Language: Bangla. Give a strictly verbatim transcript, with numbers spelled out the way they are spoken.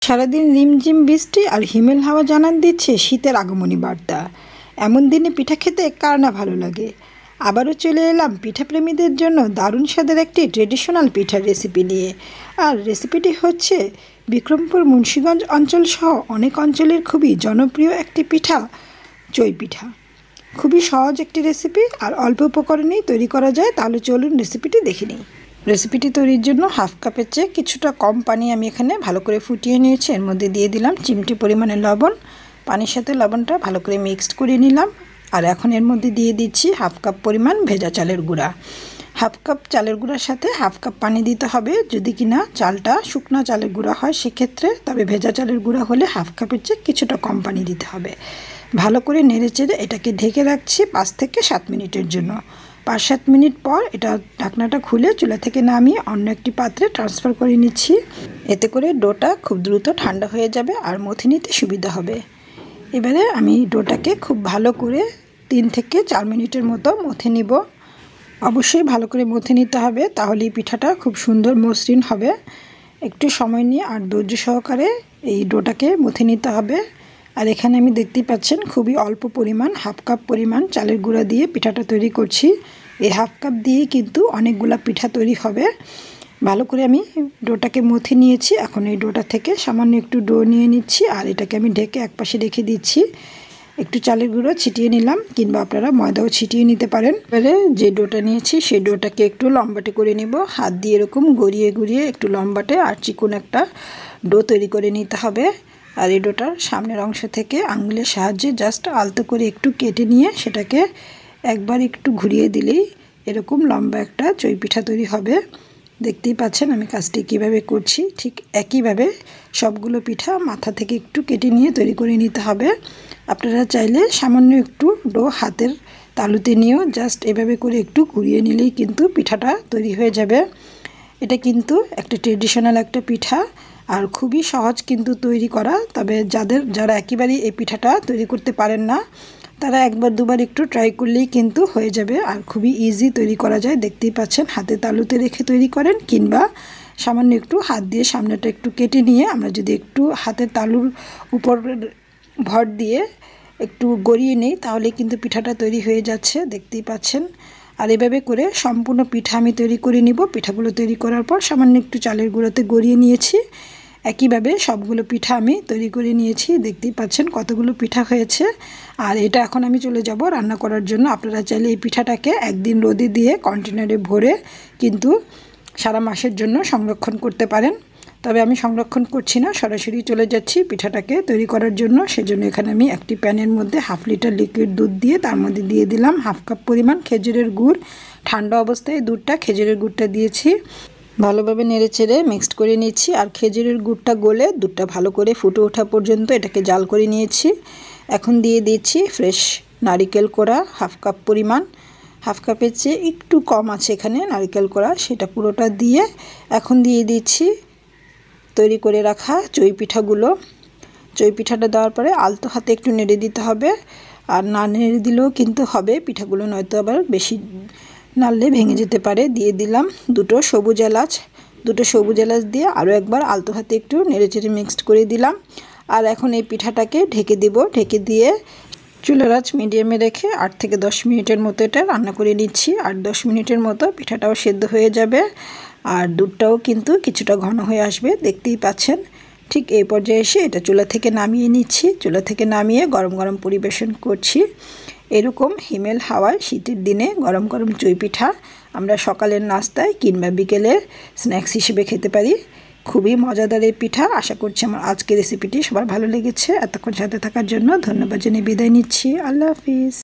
সারাদিন রিমঝিম বৃষ্টি আর হিমেল হাওয়া জানান দিচ্ছে শীতের আগমনী বার্তা। এমন দিনে পিঠা খেতে কার না ভালো লাগে। আবারও চলে এলাম পিঠাপ্রেমীদের জন্য দারুণ স্বাদের একটি ট্রেডিশনাল পিঠার রেসিপি নিয়ে। আর রেসিপিটি হচ্ছে বিক্রমপুর মুন্সিগঞ্জ অঞ্চলসহ অনেক অঞ্চলের খুবই জনপ্রিয় একটি পিঠা, চই পিঠা। খুবই সহজ একটি রেসিপি আর অল্প উপকরণেই তৈরি করা যায়। তাহলে চলুন রেসিপিটি দেখে নিই। রেসিপিটি তৈরির জন্য হাফ কাপের চেয়ে কিছুটা কম পানি আমি এখানে ভালো করে ফুটিয়ে নিয়েছি। এর মধ্যে দিয়ে দিলাম চিমটি পরিমাণে লবণ। পানির সাথে লবণটা ভালো করে মিক্সড করে নিলাম। আর এখন এর মধ্যে দিয়ে দিচ্ছি হাফ কাপ পরিমাণ ভেজা চালের গুঁড়া। হাফ কাপ চালের গুঁড়ার সাথে হাফ কাপ পানি দিতে হবে। যদি কিনা চালটা শুকনো চালের গুঁড়া হয় সেক্ষেত্রে, তবে ভেজা চালের গুঁড়া হলে হাফ কাপের চেয়ে কিছুটা কম পানি দিতে হবে। ভালো করে নেড়েচেড়ে এটাকে ঢেকে রাখছি পাঁচ থেকে সাত মিনিটের জন্য। পাঁচ সাত মিনিট পর এটা ঢাকনাটা খুলে চুলা থেকে নামিয়ে অন্য একটি পাত্রে ট্রান্সফার করে নিচ্ছি। এতে করে ডোটা খুব দ্রুত ঠান্ডা হয়ে যাবে আর মথে নিতে সুবিধা হবে। এবারে আমি ডোটাকে খুব ভালো করে তিন থেকে চার মিনিটের মতো মথে নিব। অবশ্যই ভালো করে মথে নিতে হবে, তাহলেই পিঠাটা খুব সুন্দর মসৃণ হবে। একটু সময় নিয়ে আর ধৈর্য সহকারে এই ডোটাকে মথে নিতে হবে। আর এখানে আমি দেখতেই পাচ্ছেন খুবই অল্প পরিমাণ হাফ কাপ পরিমাণ চালের গুঁড়া দিয়ে পিঠাটা তৈরি করছি। এই হাফ কাপ দিয়ে কিন্তু অনেকগুলা পিঠা তৈরি হবে। ভালো করে আমি ডোটাকে মথে নিয়েছি। এখন এই ডোটা থেকে সামান্য একটু ডো নিয়ে নিচ্ছি আর এটাকে আমি ঢেকে একপাশে রেখে দিচ্ছি। একটু চালের গুঁড়ো ছিটিয়ে নিলাম, কিংবা আপনারা ময়দাও ছিটিয়ে নিতে পারেন। এবারে যে ডোটা নিয়েছি সেই ডোটাকে একটু লম্বাটে করে নিব। হাত দিয়ে এরকম গড়িয়ে গড়িয়ে একটু লম্বাটে আর চিকন একটা ডো তৈরি করে নিতে হবে। আর এই ডোটার সামনের অংশ থেকে আঙুলের সাহায্যে জাস্ট আলতো করে একটু কেটে নিয়ে সেটাকে একবার একটু ঘুরিয়ে দিলেই এরকম লম্বা একটা চই পিঠা তৈরি হবে। দেখতেই পাচ্ছেন আমি কাজটি কীভাবে করছি। ঠিক একইভাবে সবগুলো পিঠা মাথা থেকে একটু কেটে নিয়ে তৈরি করে নিতে হবে। আপনারা চাইলে সামান্য একটু ডো হাতের তালুতে নিয়েও জাস্ট এভাবে করে একটু ঘুরিয়ে নিলেই কিন্তু পিঠাটা তৈরি হয়ে যাবে। এটা কিন্তু একটা ট্রেডিশনাল একটা পিঠা আর খুবই সহজ কিন্তু তৈরি করা। তবে যাদের যারা একেবারেই এই পিঠাটা তৈরি করতে পারেন না, তারা একবার দুবার একটু ট্রাই করলেই কিন্তু হয়ে যাবে। আর খুবই ইজি তৈরি করা যায়। দেখতেই পাচ্ছেন হাতে তালুতে রেখে তৈরি করেন, কিংবা সামান্য একটু হাত দিয়ে সামনেটা একটু কেটে নিয়ে আমরা যদি একটু হাতের তালুর উপর ভর দিয়ে একটু গড়িয়ে নিই তাহলে কিন্তু পিঠাটা তৈরি হয়ে যাচ্ছে। দেখতেই পাচ্ছেন। আর এভাবে করে সম্পূর্ণ পিঠা আমি তৈরি করে নিব। পিঠাগুলো তৈরি করার পর সামান্য একটু চালের গুঁড়োতে গড়িয়ে নিয়েছি। একইভাবে সবগুলো পিঠা আমি তৈরি করে নিয়েছি। দেখতেই পাচ্ছেন কতগুলো পিঠা হয়েছে। আর এটা এখন আমি চলে যাব রান্না করার জন্য। আপনারা চাইলে এই পিঠাটাকে একদিন রোদে দিয়ে কন্টেনারে ভরে কিন্তু সারা মাসের জন্য সংরক্ষণ করতে পারেন। তবে আমি সংরক্ষণ করছি না, সরাসরি চলে যাচ্ছি পিঠাটাকে তৈরি করার জন্য। সেজন্য এখানে আমি একটি প্যানের মধ্যে হাফ লিটার লিকুইড দুধ দিয়ে তার মধ্যে দিয়ে দিলাম হাফ কাপ পরিমাণ খেজুরের গুড়। ঠান্ডা অবস্থায় দুধটা খেজুরের গুড়টা দিয়েছি। ভালোভাবে নেড়েচেড়ে মিক্সড করে নিচ্ছি। আর খেজুরের গুড়টা গলে দুধটা ভালো করে ফুটে ওঠা পর্যন্ত এটাকে জাল করে নিয়েছি। এখন দিয়ে দিচ্ছি ফ্রেশ নারিকেল কোড়া হাফ কাপ পরিমাণ। হাফ কাপের চেয়ে একটু কম আছে এখানে নারিকেল কোড়া, সেটা পুরোটা দিয়ে এখন দিয়ে দিচ্ছি তৈরি করে রাখা চই পিঠাগুলো। চই পিঠাটা দেওয়ার পরে আলতো হাতে একটু নেড়ে দিতে হবে। আর না নেড়ে দিলেও কিন্তু হবে পিঠাগুলো, নয়তো আবার বেশি নাড়লে ভেঙে যেতে পারে। দিয়ে দিলাম দুটো সবুজ এলাচ। দুটো সবুজ এলাচ দিয়ে আরও একবার আলতো হাতে একটু নেড়েচেড়ে মিক্সড করে দিলাম। আর এখন এই পিঠাটাকে ঢেকে দিব। ঢেকে দিয়ে চুলার আঁচ মিডিয়ামে রেখে আট থেকে দশ মিনিটের মতো এটা রান্না করে নিচ্ছি। আট দশ মিনিটের মতো পিঠাটাও সেদ্ধ হয়ে যাবে আর দুধটাও কিন্তু কিছুটা ঘন হয়ে আসবে। দেখতেই পাচ্ছেন। ঠিক এই পর্যায়ে এসে এটা চুলা থেকে নামিয়ে নিচ্ছি। চুলা থেকে নামিয়ে গরম গরম পরিবেশন করছি। এরকম হিমেল হাওয়ায় শীতের দিনে গরম গরম চই পিঠা আমরা সকালের নাস্তায় কিংবা বিকেলের স্ন্যাক্স হিসেবে খেতে পারি। খুবই মজাদার এই পিঠা। আশা করছি আমার আজকের রেসিপিটি সবার ভালো লেগেছে। এতক্ষণ সাথে থাকার জন্য ধন্যবাদ জানিয়ে বিদায় নিচ্ছি। আল্লাহ হাফিজ।